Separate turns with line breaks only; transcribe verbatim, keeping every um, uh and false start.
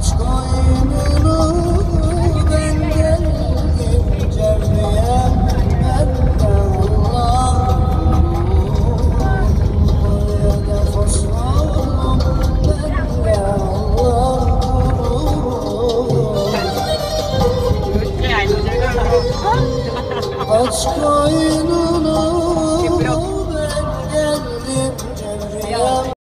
Aç koynunu ben geldim cevriye Allah buraya da fosforlu ben ya Allah Aç koynunu